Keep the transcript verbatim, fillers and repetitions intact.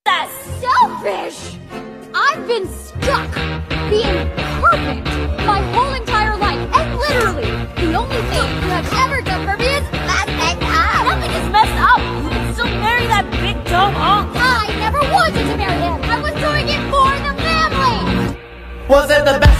That's selfish! I've been stuck being perfect my whole entire life, and literally, the only thing you have ever done for me is messing up! Nothing is messed up! You can still marry that big dumb uncle! I never wanted to marry him! I was doing it for the family! Was it the best?